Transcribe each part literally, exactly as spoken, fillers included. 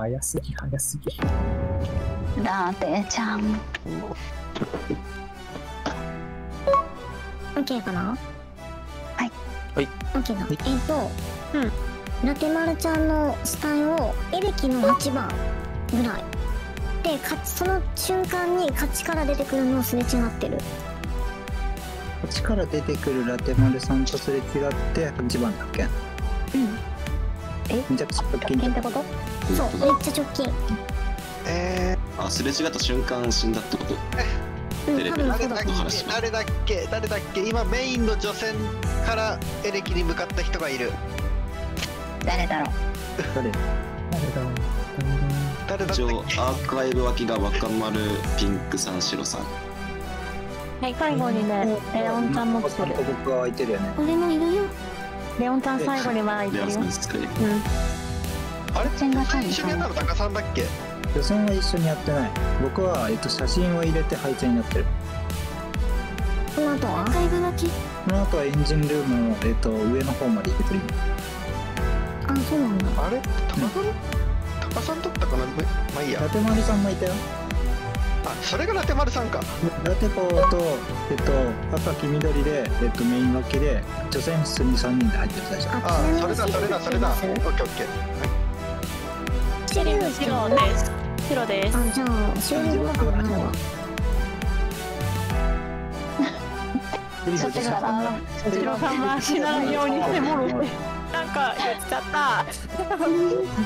早すぎ早すぎ。 ラテちゃん。 オッケーかな。 はいはいオッケーだ。えっとうんラテマルちゃんの死体をエレキのはちばんぐらいで、かその瞬間に勝ちから出てくるのをすれ違ってる。 こっちから出てくるラテマルさんとすれ違ってはちばんだっけ。 うんえめちゃくちゃ直近ってこと。そうめっちゃ直近。 えあ、すれ違った瞬間死んだってこと。 うんテレビ多分ー、誰だっそうだと思う。 け誰だっけ誰だっけ今メインの除染からエレキに向かった人がいる。 誰だろう。 誰。 誰だ誰だったっ一応け。 アーカイブ脇が若丸、ピンクさん、白さん。 はい、最後にね、レオンちゃんも来てる。 僕は空いてるよね。 俺もいるよ。 レオンちゃん最後には空いてレオるよ。 さんですかね。 あれ全が一緒にやったのタカさんだっけ。 予選は一緒にやってない。僕は、えっと、写真を入れて配置になってる。 この後はアーカイブ脇。 この後はエンジンルームの、えっと、上の方まで行けてる。 あ、そうなんだ。 あれタカさんタカさんだったかな。まあいいや。 ラテマルさんもいたよ。 あ、それがラテマルさんか。 ラテポーと、えっと、赤黄緑で、えっと、メイン分けで、除染室にさんにんで入ってる最初。 あ、それだそれだそれだ。オッケーオッケー。 シリウス白です。白です。 あ、じゃあ終了とかもあるわ。 そっちから白さんは死なないようにしてもろて。なんか言っちゃった。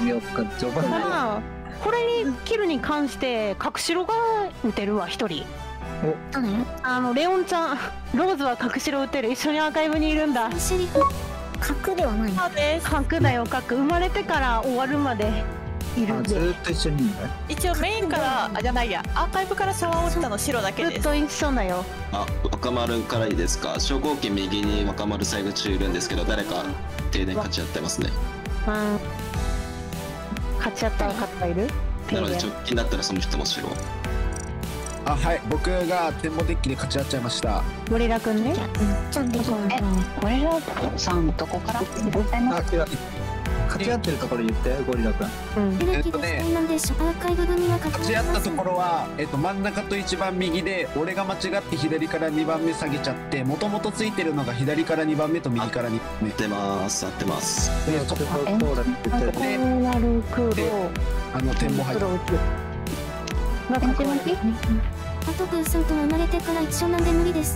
よっか、序盤で。 あこれにキルに関して角白が打てるわ一人。 誰？ あのレオンちゃん、ローズは角白打てる。一緒にアーカイブにいるんだ。 セリフ角ではない。 そうです。角だよ角。生まれてから終わるまでいるあ、 んで。 ずーっと一緒にいるんだね。 一応メインからあじゃないやアーカイブからシャワー落ちたの白だけです。 ずっと一緒だよ。 あ、若丸からいいですか。昇降機右に若丸最後中いるんですけど、誰か停電勝ち合ってますね。 うん。勝ち合った方いる？ なので直近だったらその人も白。 あ、はい、僕が天文デッキで勝ち合っちゃいました。 ゴリラくんね。 ちゃんとそう。 え、これらさんどこから？ あ、違う。勝ち合ってるところ言って、ゴリラくん。 うん。 エレキでそうなんでしょ。アーカイブ組は勝ち合ったところは、えっと、真ん中と一番右で俺が間違って左からにばんめ下げちゃって、もともとついてるのが左からにばんめと右からにばんめ。 合ってます合ってます。 で、ちょっとコーラって言ってコーラルクロあの天文入ってる。 待って待って。 あとブーさんと生まれてから一緒なんで無理です。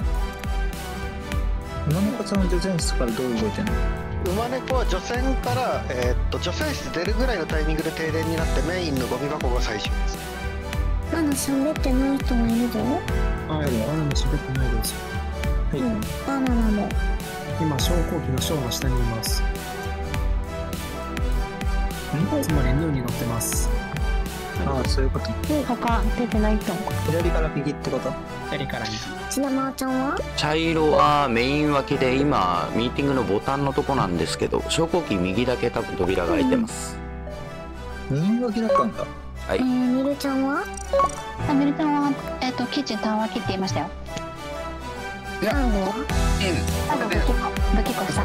今中さんは除染室からどう動いてんの？ 馬猫は除染からえーっと除染室出るぐらいのタイミングで停電になってメインのゴミ箱が最終です。 まだ喋ってない人がいるぞ。 はい、バナナ喋ってないです。 はい。 うん、バナナも。 今、昇降機のショーの下にいます。つまりヌーに乗ってます。 ああ、そういうこと。 他出てないと。 左から右ってこと？ 左からに。 ちなまーちゃんは？ 茶色はメイン脇で今ミーティングのボタンのとこなんですけど、昇降機右だけ多分扉が開いてます。 メイン脇だったんだ。 はい。 えー、ミルちゃんは？ あ、ミルちゃんはえっとキッチン単話切っていましたよ。 いや、 最後は？ 最後武器庫武器庫した。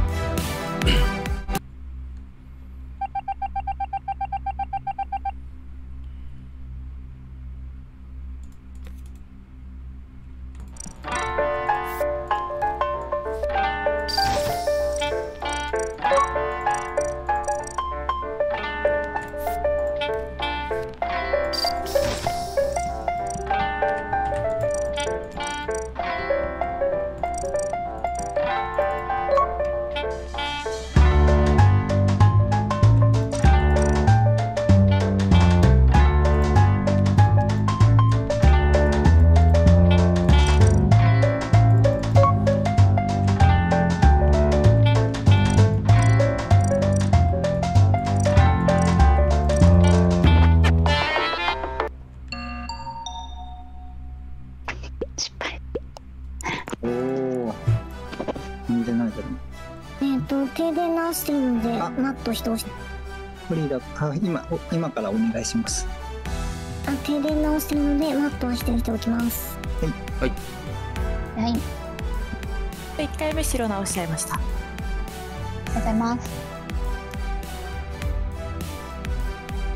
停電直してるのであマット人押して。 フリーだ。あ、今お今からお願いします。 あ、停電直してるのでマット押してしておきます。 はい。 はい。 いっかいめ白直しちゃいました。 ありがとうございます。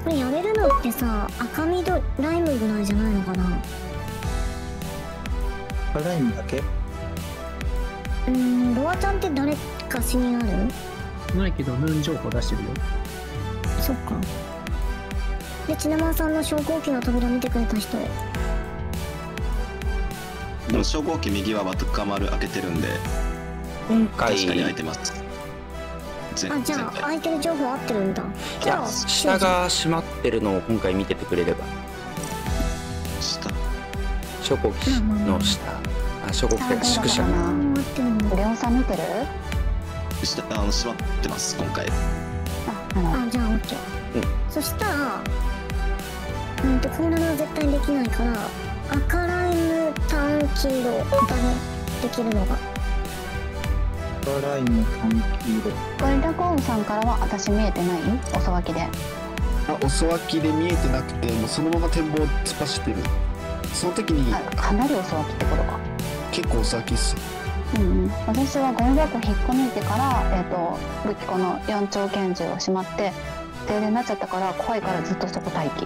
これやれるのってさ、赤緑ライムぐらいじゃないのかな。 ライムだけ？ うーん、ロアちゃんって誰か死にある？ ないけどムーン情報出してるよ。 そっか。で、チネマンさんの昇降機の扉見てくれた人。 でも昇降機右はバトカマル開けてるんで、 今回確かに開いてます。 あ、じゃあ空いてる情報合ってるんだ。じゃあ下が閉まってるのを今回見ててくれれば。 下昇降機の下、あ、昇降機って宿舎。 レオンさん見てる？ 下、あの閉まってます今回。 あ、じゃあオッケー。そしたら、うんとコーナーは絶対できないから、赤ライム単黄色だね、できるのが。 赤ライム単黄色。 ゴリラコーンさんからは私見えてない？おそわきで。 あ、おそわきで見えてなくて、もうそのまま展望突っ走ってる。その時にかなりおそわきってことか。 結構おそわきっす。 うんうん、私はゴミ箱引っこ抜いてから、えー、と武器庫の四丁拳銃をしまって停電になっちゃったから怖いからずっとそこ待機。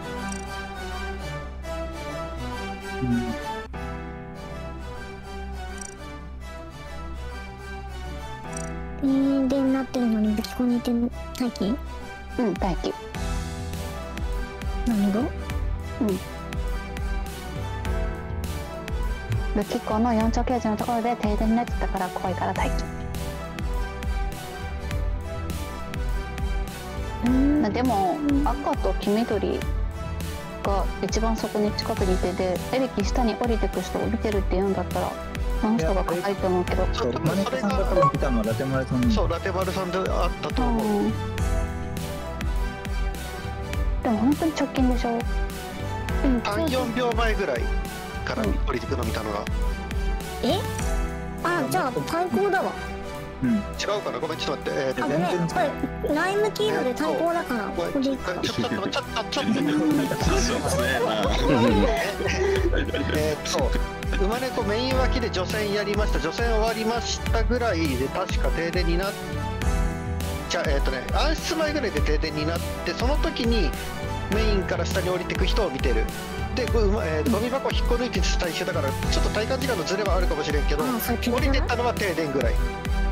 停電になってるのに武器庫にいて待機？ うん、待機。 何が？ うん。武器庫の四丁拳銃のところで停電になっちゃったから怖いから待機。でも赤と黄緑が一番そこに近くにいて、でエレキ下に降りてく人を見てるって言うんだったらあの人が硬いと思うけど、 そうマネコさんが多分見たのはラテマルさん。 そう、ラテマルさんであったと思う。 うん、でも本当に直近でしょ。 さん、よんびょうまえぐらいから降りてくの見たのが。 え？あ、じゃあ対抗だわ。 うん、違うかな、ごめんちょっと待って、えー、 あ、ごめん、これライム黄色で対抗だから、これでいいか。 ちょっとちょっとちょっとちょっとえっと馬猫メイン脇で除染やりました、除染終わりましたぐらいで確か停電になっじゃあえっとね暗室前ぐらいで停電になって、その時にメインから下に降りてく人を見てる。で、ご、えー、ゴミ箱引っこ抜いてた一緒だからちょっと体感時間のズレはあるかもしれんけど、降りてったのは停電ぐらい。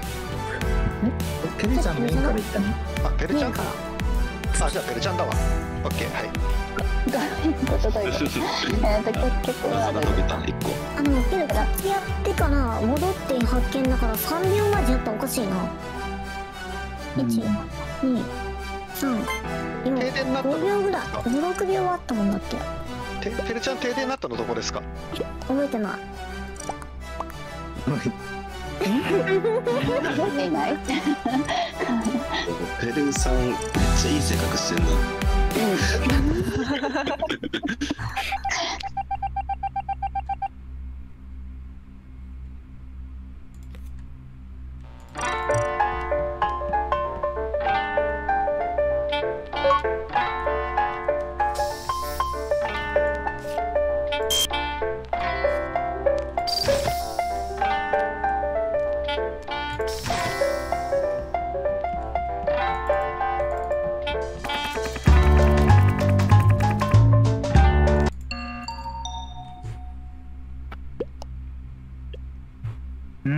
ペルちゃんメインから行ったの？ あ、ペルちゃんか。あ、じゃあペルちゃんだわ。オッケー、はい。 どういうことだよ。えっと結局はあのペルさっきやってから戻って発見だからさんびょうまでやったらおかしいな。いち、に、さん、よん、ごびょうぐらい、ご、ろくびょうあったもんだって。 ペペルちゃん停電になったのどこですか？ 覚えてない。 いないペルさんめっちゃいい性格してんな。 うん。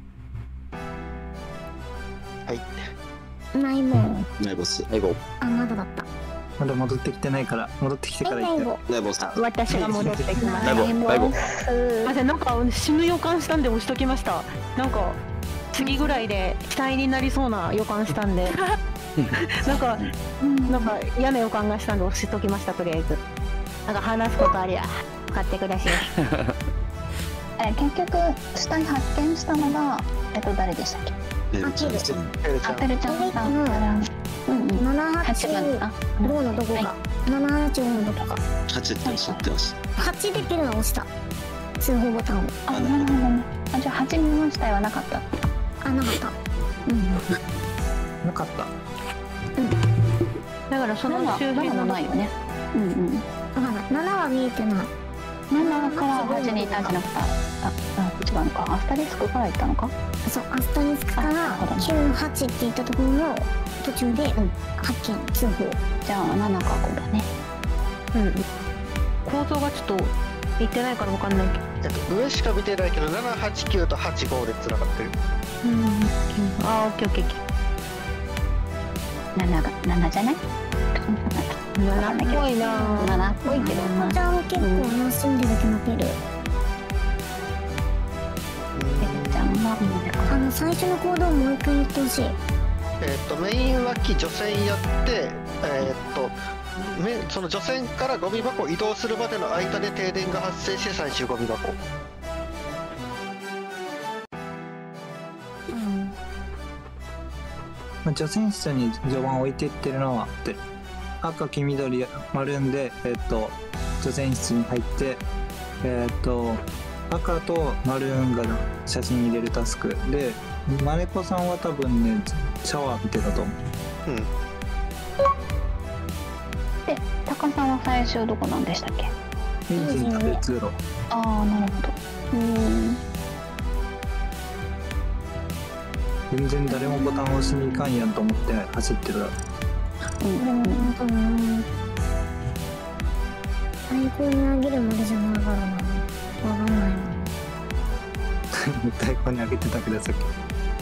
はい。 ないもん。 ないボス。 ないボ。 あ、まだだった。 まだ戻ってきてないから、戻ってきてから行って。 ないボス。 私が戻ってきました。 ないボ。ないボ。 あ、じゃなんか死ぬ予感したんで押しときました。なんか次ぐらいで期待になりそうな予感したんで、なんかなんか嫌な予感がしたんで押しときました。とりあえず。なんか話すことありゃ買ってください。 え結局死体発見したのがえっと誰でしたっけ？ ペルちゃんさん。 あ、ペルちゃんさんから。うんうん。 ななはちごのどこか。ななはちごのどこか。 はちっておっしゃってました。 はちでペルが押した。通報ボタンを。 あ、なるほどね。あ、じゃあはち見ましたよはなかった。 あ、なかった。 うん。 なかった。 うん。だからその周辺のないよね。うんうん。 わかんない。ななは見えてない。 ななからはちにいたんじゃなかった。あ、あ、 違うのか。アスタリスクから行ったのか。 そう、アスタリスクからきゅうはちって言ったところの途中で発見、通報。 じゃあななかごだね。 うん。構造がちょっと言ってないからわかんないけど。 えっと、上しか見てないけどななはちきゅうとはちごでつながってる。 うん。あー、オッケーオッケーオッケー。なながななじゃない？ ななっぽいな。 ななっぽいけど。 まちゃん結構楽しんでるけどペル。 ペルちゃんはあの最初の行動をもう一回言ってほしい。 えっとメイン脇除染やってえっとめその除染からゴミ箱を移動するまでの間で停電が発生して最終ゴミ箱。 まあ、除染室に序盤置いていってるのはあって赤黄緑マルーンで、えっと除染室に入ってえっと赤とマルーンが写真入れるタスクでマネコさんは多分ねシャワー見てたと思う。 うん。 で、タカさんは最終どこなんでしたっけ？ エンジン食べ通路。 ああ、なるほど。うん。 全然誰もボタンを押しに行かんやんと思って走ってるだろ。 うん、でもなんかな最高にあげるまでじゃないからな。わかんないな。 太鼓にあげてたけどさっき。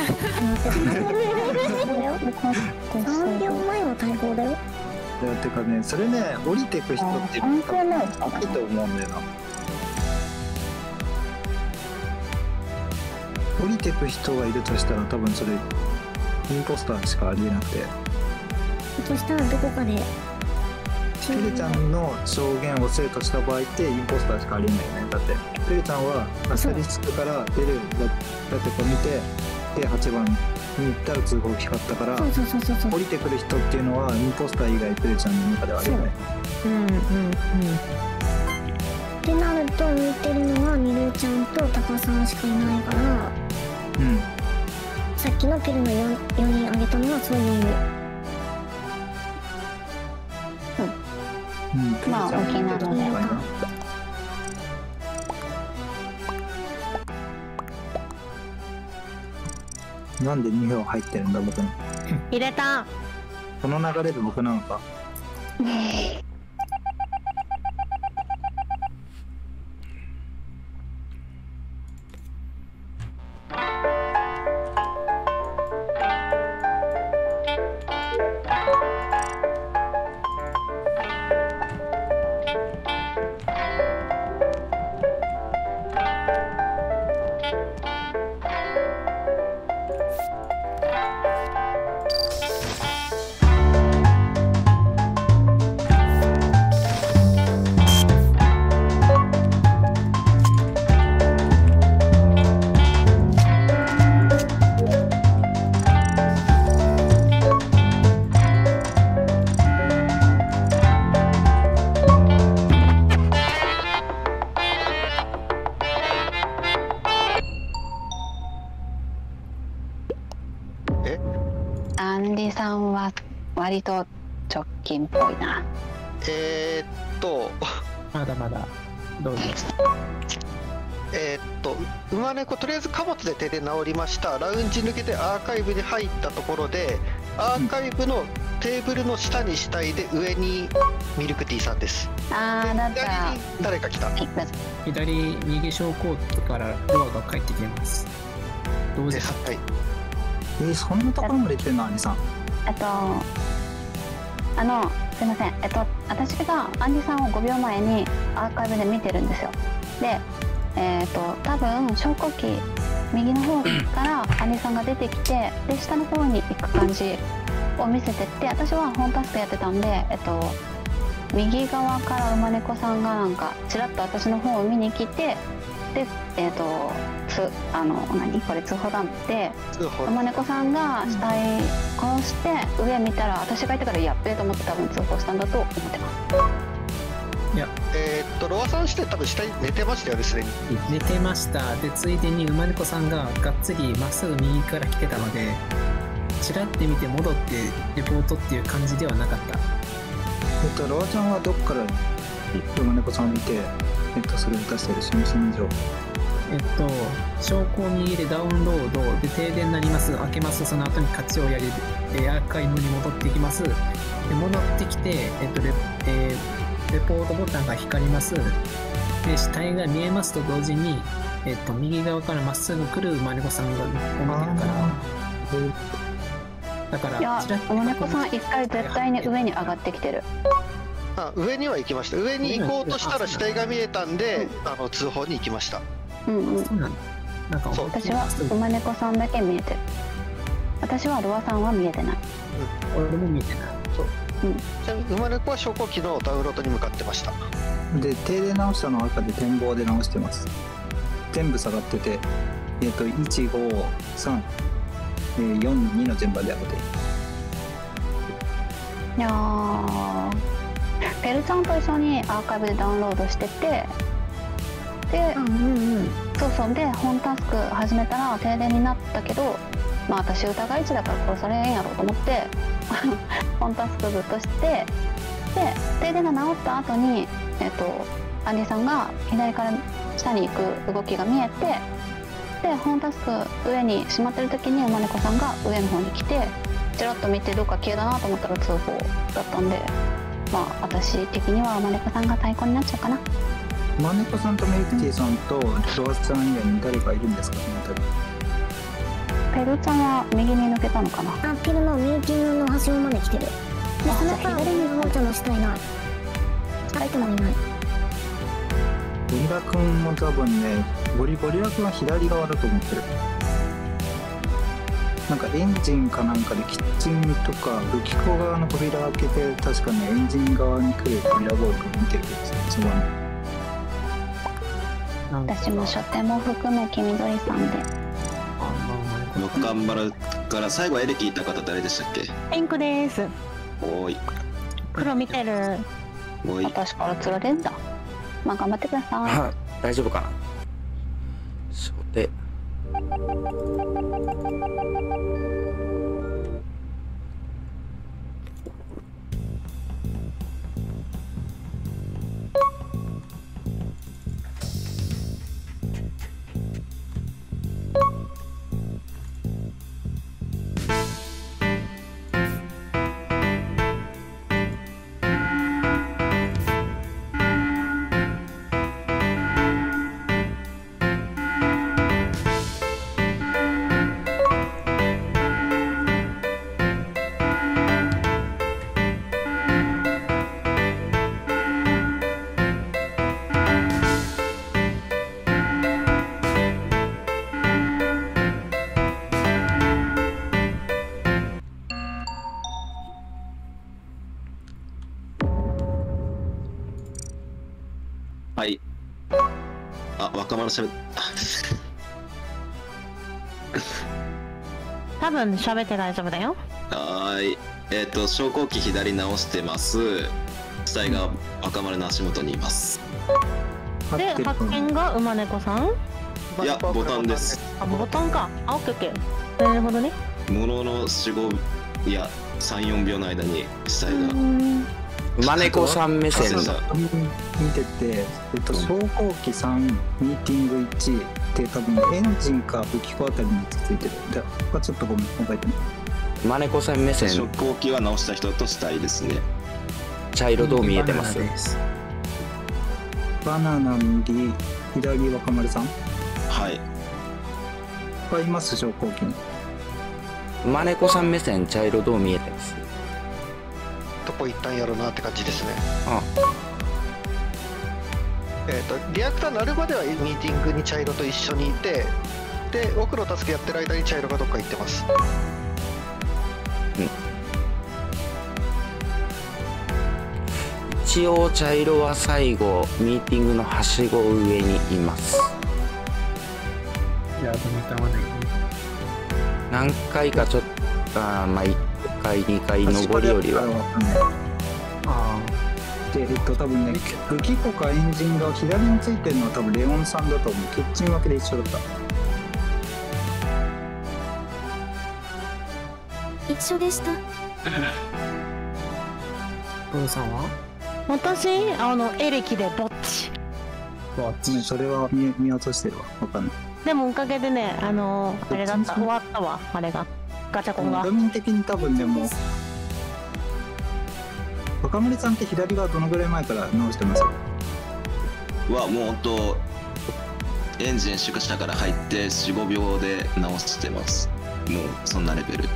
さんびょうまえは太鼓だよ。 いやてかねそれね降りてく人って多分いいと思うんだよな。降りてく人がいるとしたら多分それインポスターしかありえなくて。 そしたらどこかでペレちゃんの証言を正とした場合ってインポスターしかありえないよね。だってペレちゃんはアスタリスクから出るだってこう見てではちばんに行ったら通報光ったからそうそうそうそうそう降りてくる人っていうのはインポスター以外ペレちゃんの中ではありえない。 うんうんうん。 ってなると見てるのはミルちゃんとタカさんしかいないから、 うん、 さっきのペルの よ, よにんあげたのはそういう意味。 うん、 まあ大きなので。 なんでに票入ってるんだ僕に。 入れた。 この流れで僕なのか。 アンディさんは割と直近っぽいな。 えー、っとまだまだどうぞ。 えー、っと馬猫とりあえず貨物で手で直りました。ラウンジ抜けてアーカイブに入ったところでアーカイブのテーブルの下に死体で上にミルクティーさんです。 ああ、だったら左に誰か来た。 左右小コートからドアが帰ってきてます。同時発見。 えー、そんなところまで行ってんの、アニさん。 えっとあのすいません、えっと私がアンディさんをごびょうまえにアーカイブで見てるんですよ。でえっと多分昇降機右の方からアンディさんが出てきて、で下の方に行く感じを見せてって、私は本タスクやってたんで、えっと右側から馬猫さんがなんかちらっと私の方を見に来て、でえっとつあの何これ通報なんで、馬猫さんが死体殺して上見たら私がいたからやっべえと思って多分通報したんだと思ってます。 いやえー、っとロアさんして多分下に寝てましたよね、すでに。 寝てました。でついでに馬猫さんががっつりまっすぐ右から来てたので、ちらって見て戻ってレポートっていう感じではなかった。 えっとロアちゃんはどっから馬猫さんを見てえっとそれを出してるし、ミシン以上えっと、昇降右でダウンロードで停電になります、開けます、その後に活用やり、えー、アーカイブに戻ってきます。で戻ってきて、えっとレえー、レポートボタンが光ります。で死体が見えますと同時に、えっと、右側からまっすぐ来るマネコさんが見てるから、だから、 いや、マネコさん一回絶対に上に上がってきてる。 あ、上には行きました。上に行こうとしたら死体が見えたんで、あの通報に行きました。 うんうん。 そうなんだ。なんか私は馬猫さんだけ見えてる。私はロアさんは見えてない。 うん、俺も見えてない。 そう。うん。ちなみに馬猫は昇降機のダウンロードに向かってました。 で、停電直したの赤で展望で直してます。全部下がってて、えっ、ー、と、いち、ご、さん、えー、よん、にの順番で上げて。 いやー、ペルちゃんと一緒にアーカイブでダウンロードしてて、で、うんうんうん、そうそうで本タスク始めたら停電になったけど、まあ私疑い値だから殺されんやろうと思って本タスクずっとして、で停電が治った後にえっとアンディさんが左から下に行く動きが見えて、で本タスク上にしまってる時に馬猫さんが上の方に来てちらっと見てどっか消えたなと思ったら通報だったんで、まあ私的には馬猫さんが対抗になっちゃうかな。 マネコさんとメイクティーさんとロアさん以外に誰かいるんですか、 ペルちゃんは右に抜けたのかな。 あ、ペルのミーティングの端まで来てる。で、そのから俺にロアちゃんの下いない。相手までいない。 ゴリラ君も多分ね、ゴリゴリラ君は左側だと思ってる。なんかエンジンかなんかでキッチンとか武器庫側の扉開けて、確かねエンジン側に来るゴリラボールを見てるんですね、一番。 私も書店も含め黄緑さんで。 若丸から最後エレキいた方誰でしたっけ？ ピンクです。 おーい。 黒見てる。 おい。 私からつられんだ。まあ頑張ってください。 はい、大丈夫かな。そうで。 はい。あ、若丸しゃべった。 多分喋って大丈夫だよ。 はーい。えっ、ー、と、昇降機左直してます。死体が若丸の足元にいます。 で、発見が馬猫さん？ いや、ボタンです。 あ、ボタンか。あ、オッケーオッケー。なるほどね。 もののよん、ご、いや、さん、よんびょうの間に死体が。 馬猫さん目線だ。 見てて、えっと、昇降機さん、ミーティングいちって多分エンジンか武器庫あたりについてる。で、こちょっとごめん、覚えてない。 馬猫さん目線。 昇降機は直した人と死体ですね。 茶色どう見えてます？ バナナ右、左若丸さん。 はい。 がいます、昇降機に。 馬猫さん目線、茶色どう見えてます？ どこ行ったんやろうなって感じですね。 あえっとリアクター鳴るまではミーティングに茶色と一緒にいて、で奥の助けやってる間に茶色がどっか行ってます。 うん。一応茶色は最後ミーティングのはしご上にいます。 いや、見たまないね。 何回かちょっと、あまあいっかいにかい上りよりは。 ああ。で、えっと多分ね、武器庫かエンジンが左についてるのは多分レオンさんだと思う。キッチン分けで一緒だった。 一緒でした。 プーさんは？ 私、あのエレキでぼっち。 わごめん、それは見見落としてるわ。わかんない。 でもおかげでね、あのー、あれだった、終わったわ、あれが。ガチャコンが。 画面的に多分でも、若森さんって左側どのぐらい前から直してます？ はもうほんとエンジン縮下から入ってよん、ごびょうで直してます。もうそんなレベル。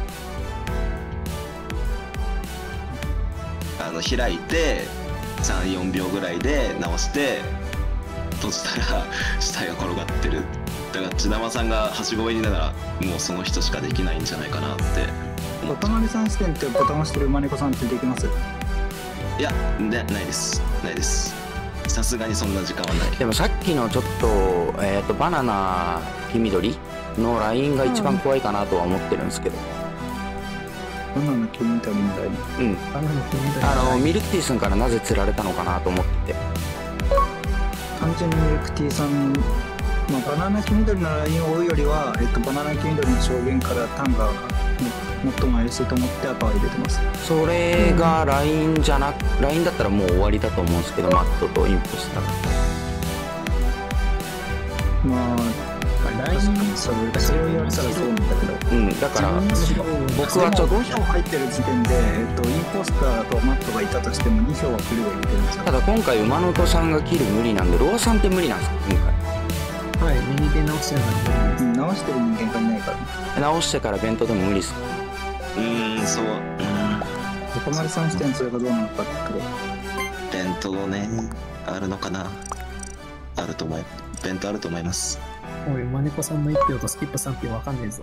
あの開いてさん、よんびょうぐらいで直して閉じたら死体が転がってる。だから千玉さんがはしご上にいながらもうその人しかできないんじゃないかなって思って。 若森さん視点ってボタン押してる馬猫さんってできます？ いや、ね、ないですないです。さすがにそんな時間はない。 でもさっきのちょっと、えー、とバナナ黄緑のラインが一番怖いかなとは思ってるんですけど、 バナナ黄緑のライン、 うん、 バナナ黄緑のあラインのミルクティーさんからなぜ釣られたのかなと思ってて、 単純にミルクティーさん、まあ、バナナ黄緑のラインを追うよりは、えっと、バナナ黄緑の証言からタンが最も怪しいと思って赤を入れてます。 それがラインじゃなく、ラインだったらもう終わりだと思うんですけど、マットとインポスター。 まあラインそれそれを言われたらそうなんだけど、 うん、だから僕はちょっとごひょう入ってる時点で、えっと、インポスターとマットがいたとしてもにひょうは来るように言ってるんですよ。 ただ今回馬の音さんが切る無理なんで、ロアさんって無理なんですか今回。 はい、右手直してるからうん、直してる人間がいないからね。 直してから弁当でも無理っすか？ うーん、そう、うん、 岡丸さん視点それがどうなのかってところ。 弁当ね、あるのかな。あると思い弁当あると思います。 おい、馬猫さんのいっぴょうとスキップさんぴょうわかんねえぞ。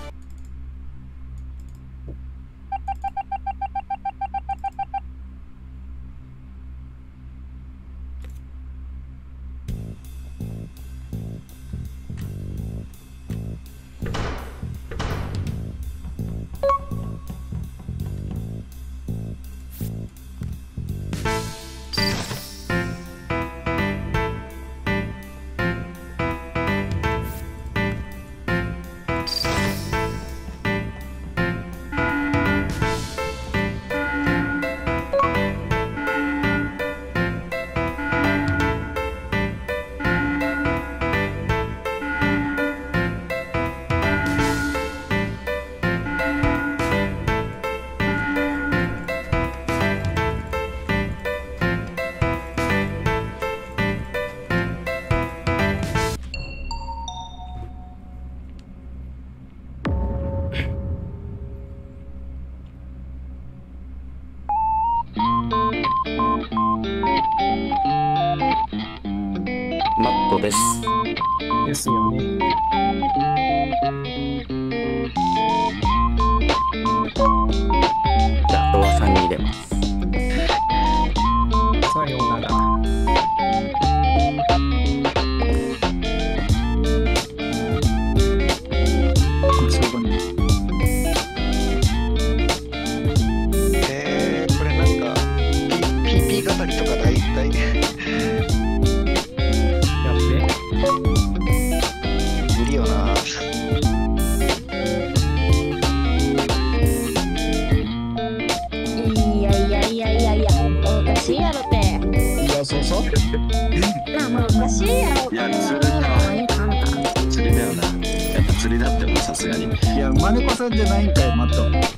マットです。 ですよね。 じゃあロアさんに入れます。 さようなら。 えー、これなんか ピーピー 語りとか大体やって無理よな。 いやいやいやいやいや、おかしいやろって。 いや、そうそう。 まあまあおかしいやろって。 いや、釣りだな。釣りだよな。やっぱ釣りだってもさすがに。 いや、馬猫さんじゃないんかい、マット。